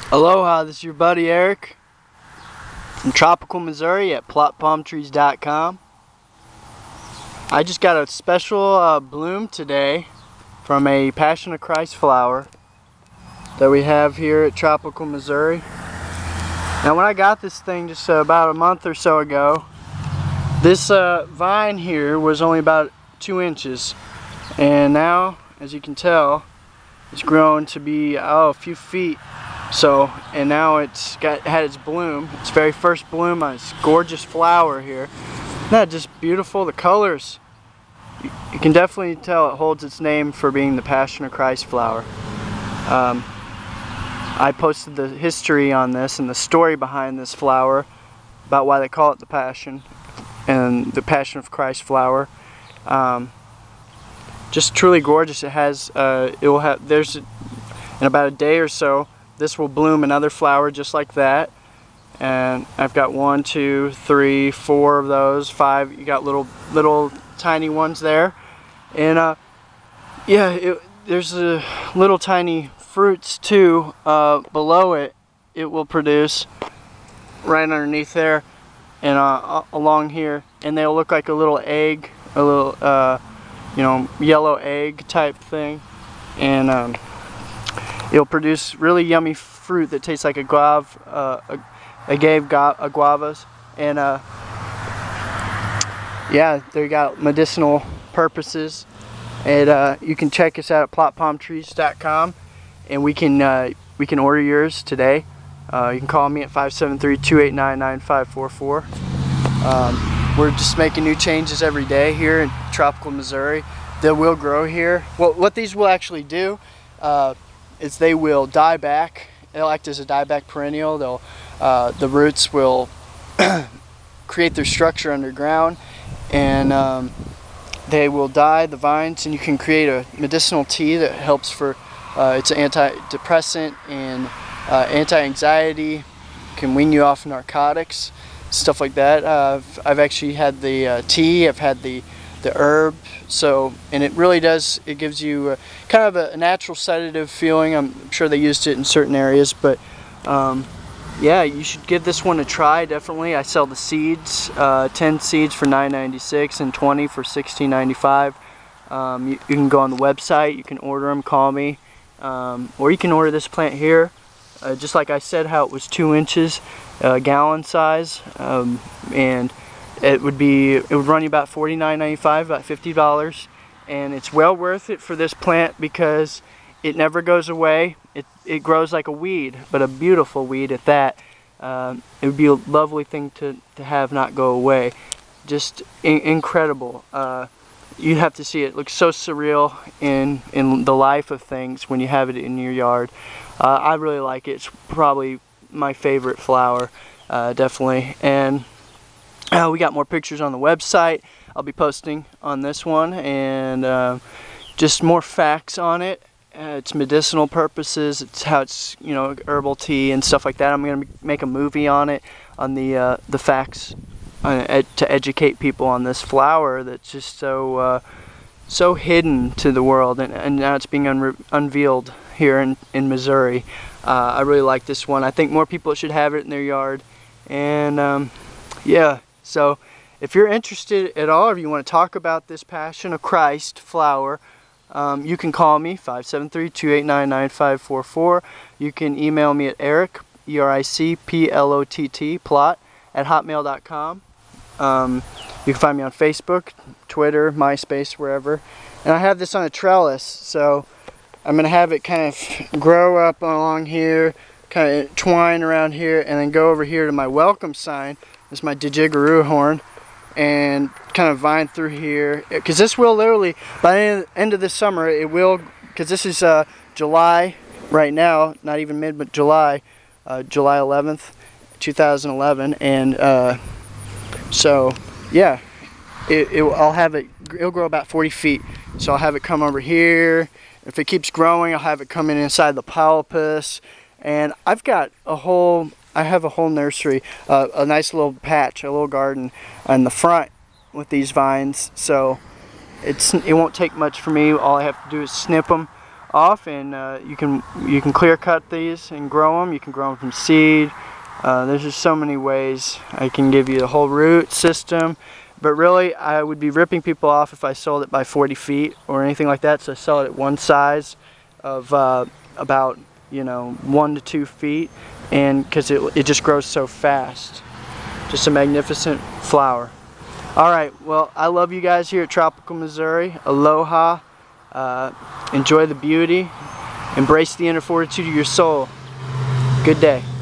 Aloha, this is your buddy Eric from Tropical Missouri at plotpalmtrees.com. I just got a special bloom today from a Passion of Christ flower that we have here at Tropical Missouri. Now when I got this thing just about a month or so ago, this vine here was only about 2 inches, and now, as you can tell, it's grown to be a few feet. So, and now it's had its bloom, its very first bloom on its gorgeous flower here. Isn't that just beautiful? The colors, you can definitely tell it holds its name for being the Passion of Christ flower. I posted the history on this and the story behind this flower, about why they call it the Passion and the Passion of Christ flower. Just truly gorgeous. It has, in about a day or so, this will bloom another flower just like that, and I've got 1, 2, 3, 4 of those, 5. You got little tiny ones there, and there's little tiny fruits too below it. It will produce right underneath there and along here, and they'll look like a little egg, a little yellow egg type thing, and it'll produce really yummy fruit that tastes like agavas, and yeah, they got medicinal purposes. And you can check us out at plotpalmtrees.com, and we can order yours today. You can call me at 573-289-9544. We're just making new changes every day here in Tropical Missouri. They will grow here. Well, what these will actually do is they will die back. They'll act as a dieback perennial. The roots will create their structure underground, and they will die the vines, and you can create a medicinal tea that helps for it's an antidepressant and anti-anxiety, can wean you off narcotics, stuff like that. I've actually had the tea, I've had the herb, and it really does, it gives you kind of a natural sedative feeling. I'm sure they used it in certain areas, but yeah, you should give this one a try, definitely. I sell the seeds, 10 seeds for $9.96 and 20 for $16.95. You can go on the website, you can order them, call me, or you can order this plant here. Just like I said, how it was 2 inches, gallon size, and it would run you about $49.95, about $50, and it's well worth it for this plant because it never goes away. It grows like a weed, but a beautiful weed at that. It would be a lovely thing to have not go away. Just incredible. You have to see it. It looks so surreal in the life of things when you have it in your yard. I really like it. It's probably my favorite flower, definitely. And we got more pictures on the website. I'll be posting on this one, and just more facts on it. It's medicinal purposes. It's how it's, herbal tea and stuff like that. I'm going to make a movie on it, on the facts, to educate people on this flower that's just so hidden to the world, and now it's being unveiled here in Missouri. I really like this one. I think more people should have it in their yard, and yeah. So if you're interested at all, if you want to talk about this Passion of Christ flower, you can call me, 573-289-9544. You can email me at Eric, ERICPLOTT, plot, @hotmail.com. You can find me on Facebook, Twitter, MySpace, wherever. And I have this on a trellis, so I'm going to have it kind of grow up along here, kind of twine around here, and then go over here to my welcome sign. This is my didgeridoo horn, and kind of vine through here, because this will literally, by the end of this summer, it will, because this is July right now, not even mid, but July 11th, 2011, and so yeah, it'll grow about 40 feet, so I'll have it come over here. If it keeps growing, I'll have it come in inside the polypus, and I have a whole nursery, a nice little patch, a little garden in the front with these vines, so it won't take much for me. All I have to do is snip them off, and you can clear cut these and grow them. You can grow them from seed. There's just so many ways. I can give you the whole root system, but really I would be ripping people off if I sold it by 40 feet or anything like that. So I sell it at one size of about 1 to 2 feet, and because it just grows so fast. Just a magnificent flower. Alright, well, I love you guys here at Tropical Missouri. Aloha. Enjoy the beauty. Embrace the inner fortitude of your soul. Good day.